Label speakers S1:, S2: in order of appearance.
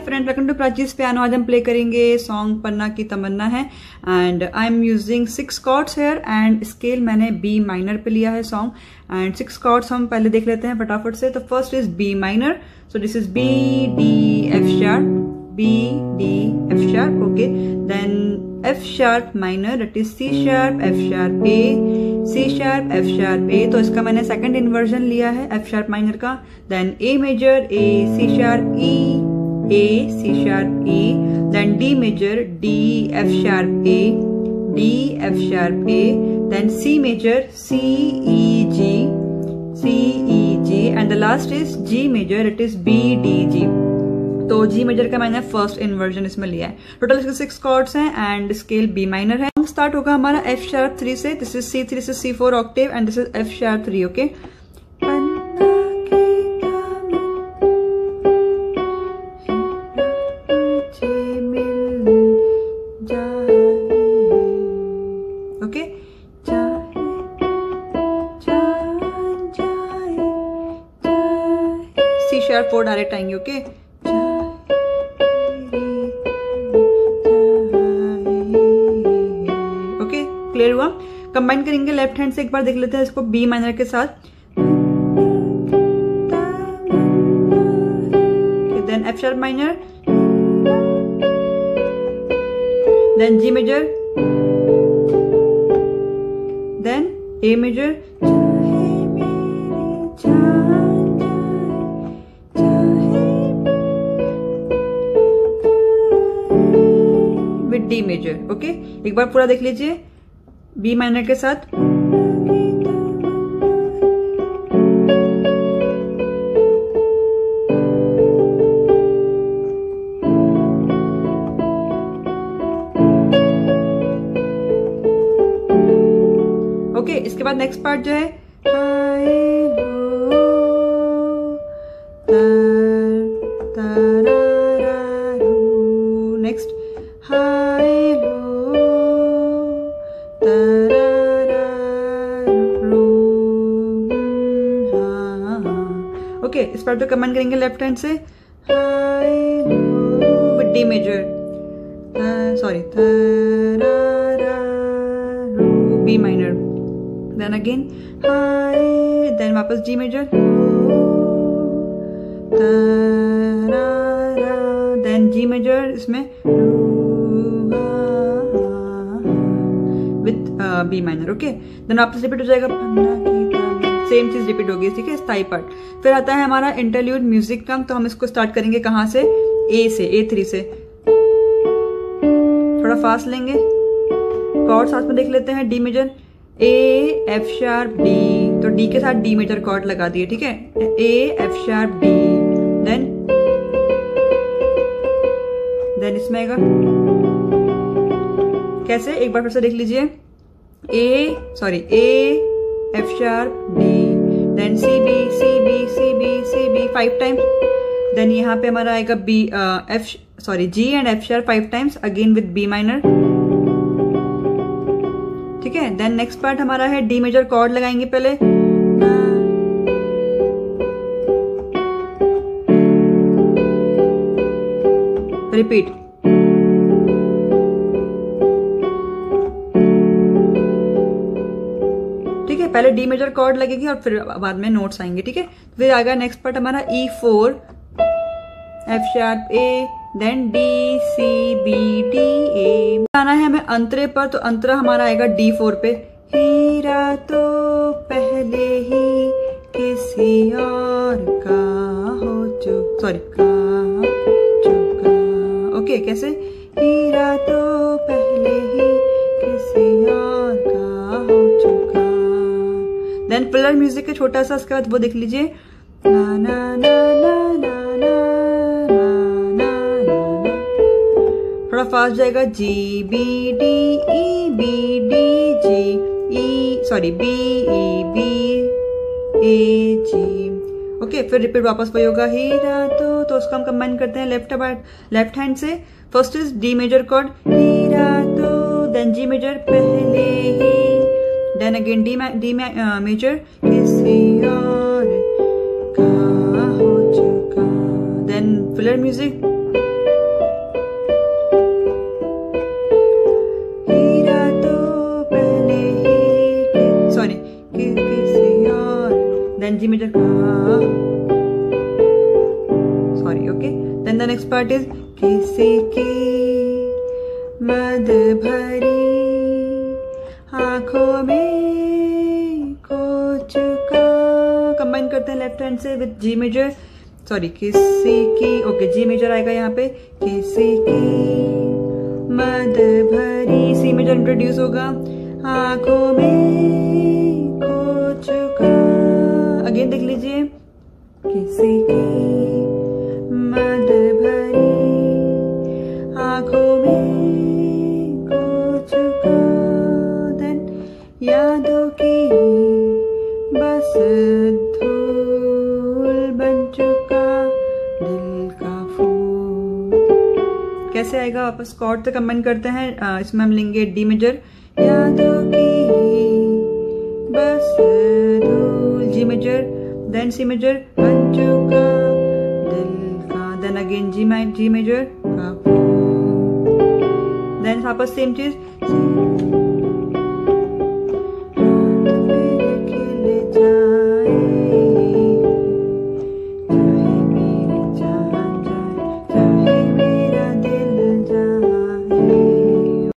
S1: Friend, welcome to Prachi's piano. आज हम play करेंगे song Panna ki Tamanna hai and I am using 6 chords here and scale मैंने B minor पे लिया है सॉन्ग एंड 6 कॉर्ड्स हम पहले देख लेते हैं फटाफट से। तो first is B minor, so this is B D F sharp, B D F sharp, okay. Then F sharp minor, that is C sharp, F sharp A, C sharp, F sharp A. तो इसका मैंने second inversion लिया है F sharp minor का। Then A major, A C sharp E, A C sharp E. Then D major, D F sharp A, D F sharp A. Then C major, C E G, C E G. And the last is G major, it is B D G. तो G major का मैंने first inversion इसमें लिया है। Total इसके 6 chords हैं and scale B minor है। Start होगा हमारा एफ शार्प 3 से, दिस इज C3 से C4 octave and this is F sharp 3, okay. Okay, C sharp 4 direct आएंगे, ओके। क्लियर हुआ? कंबाइन करेंगे लेफ्ट हैंड से, एक बार देख लेते हैं इसको बी माइनर के साथ। Then F sharp minor, then G major, then A major, with D major, okay. एक बार पूरा देख लीजिए बी माइनर के साथ। ओके, इसके बाद नेक्स्ट पार्ट जो है नेक्स्ट ओके। इस पार्ट पे कमेंट करेंगे लेफ्ट हैंड से with D major, sorry B minor, then again then वापस G major, then G major इसमें with B minor, okay. Then वापस रिपीट हो जाएगा, सेम चीज रिपीट होगी, ठीक है, स्थाई पार्ट। फिर आता है हमारा इंटरल्यूड म्यूजिक का। तो हम इसको स्टार्ट करेंगे कहां से? ए से, A3 से। थोड़ा फास्ट लेंगे, कॉर्ड साथ में देख लेते हैं। D major, A F sharp D, तो डी के साथ डी मेजर कॉर्ड लगा दिए, ठीक है। A F sharp D, then इसमें आएगा कैसे, एक बार फिर से देख लीजिए। A F sharp D, then C B C B C B C B 5 times. Then यहाँ पे हमारा आएगा B G and F sharp 5 times again with B minor, ठीक है। देन नेक्स्ट पार्ट हमारा है डी मेजर कॉर्ड लगाएंगे पहले, रिपीट, ठीक है। पहले डी मेजर कॉर्ड लगेगी और फिर बाद में नोट्स आएंगे, ठीक है। फिर आएगा नेक्स्ट पार्ट हमारा E4 F sharp A, then D C B D A. आना है हमें अंतरे पर, तो अंतरा हमारा आएगा D4 पे। हीरा तो पहले ही किसी और का हो चुका, ओके। कैसे? हीरा तो पहले ही किसी और का हो चुका। देन फिलर म्यूजिक है छोटा सा, उसके बाद वो देख लीजिए, ना ना ना ना ना ना ना। थोड़ा फास्ट जाएगा, G B D E B D G E, sorry B E B A G, okay. फिर रिपीट वापस वही होगा, हीरा तो उसको हम कंबाइन करते हैं लेफ्ट हैंड से। First is D major chord, हीरा तो, देन जी मेजर पहले ही, देन अगेन डी मेजर किसी और का हो चुका, then filler music, sorry, okay. Then the next part is किसी की मद भरी आंखों में कुछ का, कंबाइन करते हैं लेफ्ट हैंड से विद जी मेजर, सॉरी किसी की, ओके जी मेजर आएगा यहाँ पे, किसी की मद भरी, सी मेजर इंट्रोड्यूस होगा, आंखों में कुछ का, अगेन देख लीजिए, किसी की मद भरी आंखों में कुछ का, देन यादों की बस धूल बन चुका दिल का फूल। कैसे आएगा, वापस कॉर्ड से कंबाइन करते हैं, इसमें हम लेंगे डी मेजर, यादों की बस धूल, G major, then C major, बन चुका दिल का, देन अगेन जी मेजर, देन वापस सेम चीज,